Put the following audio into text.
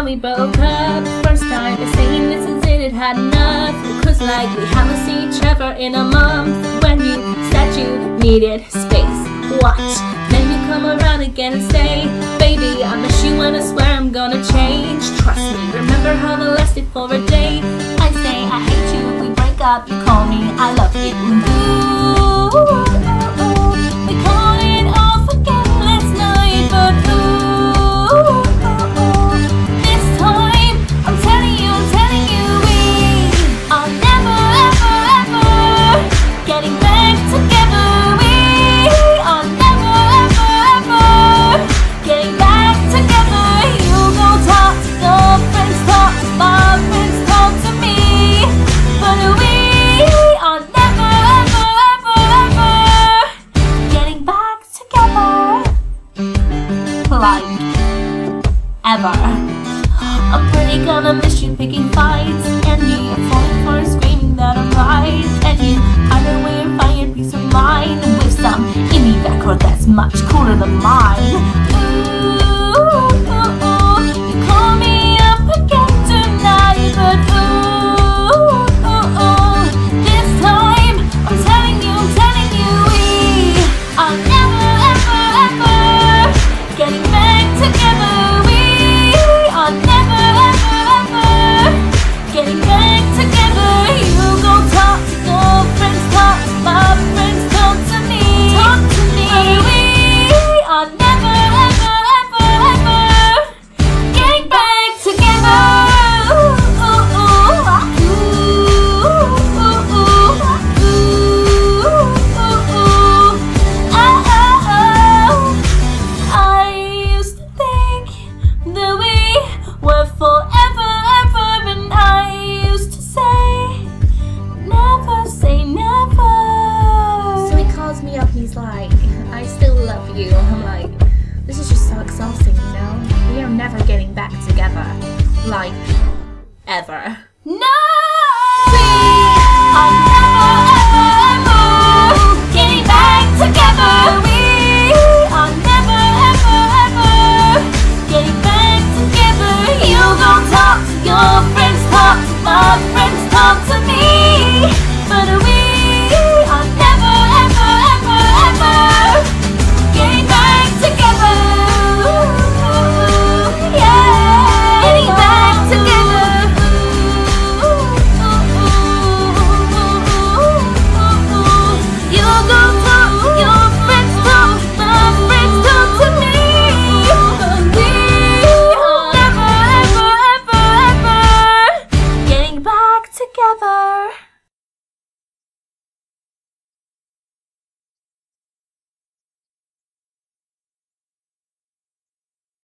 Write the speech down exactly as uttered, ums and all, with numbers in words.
we broke up first time, it's saying this is it, it had enough. Cause like we haven't seen each other in a month. When you said you needed space, what? Then you come around again and say, baby, I miss you and I swear I'm gonna change. Trust me, remember how that lasted for a day. I say I hate you, we break up, you call me I love you. Ooh, we call it off again last night, but ooh, this time I'm telling you, I'm telling you, we are never, ever, ever getting back together. We are never, ever, ever getting back together. You go talk to your friends, talk to my friends, talk to me, but we are never, ever, ever, ever getting back together. Like ever. I'm pretty gonna miss you picking fights, and me falling for screaming that I'm right, and you either way and find your peace of mind with some indie record that's much cooler than mine. Ooh, ooh, ooh, you call me up again tonight, but ooh, ooh, ooh, this time I'm telling you, I'm telling you, we are never, ever, ever getting back together. We are never, ever, ever getting back together. You go talk to your friends, talk to my friends, talk to me, talk to me. But we are never, ever, ever, ever getting back together. Ooh, ooh, ooh, ooh, ooh, ooh, ooh, ooh, ooh, ah, ah, ah. I used to think that we were forever, ever, and I used to say, never say never. So he calls me up, he's like, I still love you. I'm like, this is just so exhausting, you know? We are never getting back together. Like, ever.